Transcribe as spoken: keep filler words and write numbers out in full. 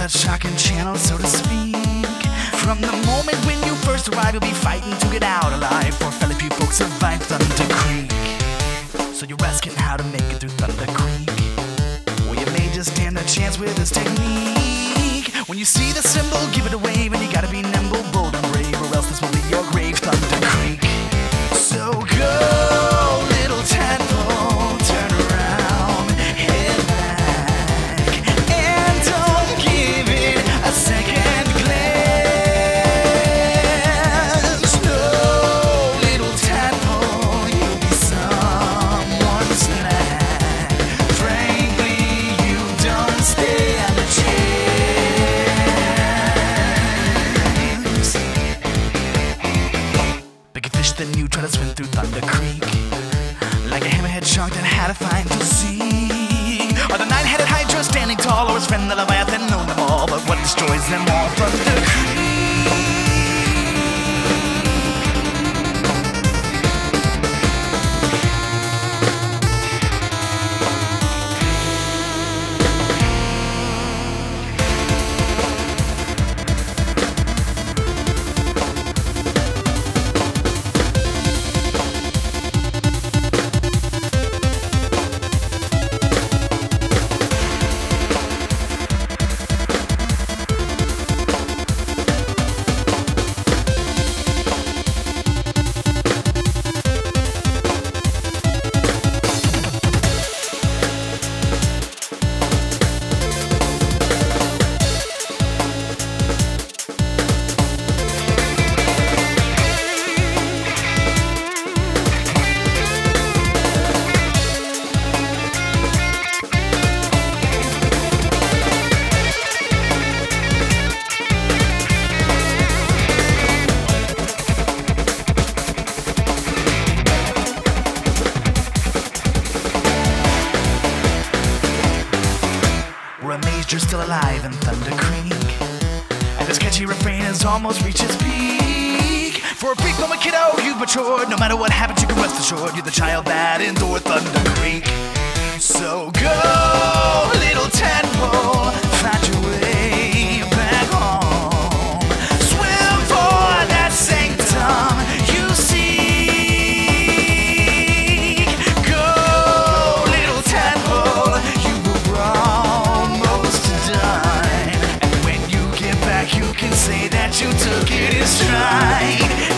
a shocking channel, so to speak. From the moment when you first arrive, you'll be fighting to get out alive. For fellow few folks survive Thunder Creek. So you're asking how to make it through Thunder Creek. Well, you may just stand a chance with this technique. When you see the cymbal, give it a wave, and you gotta be nimble, bold, and brave, or else this will be your grave, Thunder Creek. So go, little tadpole, turn around, head back, and don't give it a second glance. No, little tadpole, you'll be someone's snack. Frankly, you don't stand a chance. Bigger fish than you try to swim through Thunder Creek, like a hammerhead shark that had a fine physique, or the nine-headed hydra standing tall, or his friend the leviathan, known them all, but what destroys them all? Thunder Creek. We're amazed you're still alive in Thunder Creek, and this catchy refrain has almost reached its peak. For a brief moment, kiddo, you've matured. No matter what happens, you can rest assured you're the child that endured Thunder Creek. So go, little tadpole, find your way back home. Swim for that sanctum you seek. Go, little tadpole, you were almost done. And when you get back, you can say that you took it in stride.